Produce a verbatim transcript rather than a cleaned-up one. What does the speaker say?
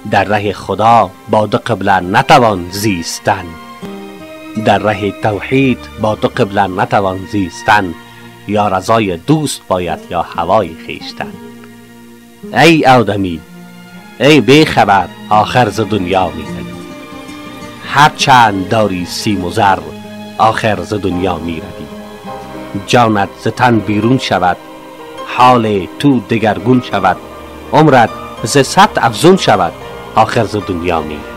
در ره خدا با دو قبله نتوان زیستن. در ره توحید با دو قبله نتوان زیستن. یا رضای دوست باید یا هوای خویشتن. ای آدمی، ای بیخبر، آخر ز دنیا میروی. هر چند داری سیم و زر، آخر ز دنیا میروی. جانت ز تن بیرون شود، حال تو دگرگون شود. عمرت ز صد افزون شود، آخر ز دنیا میروی.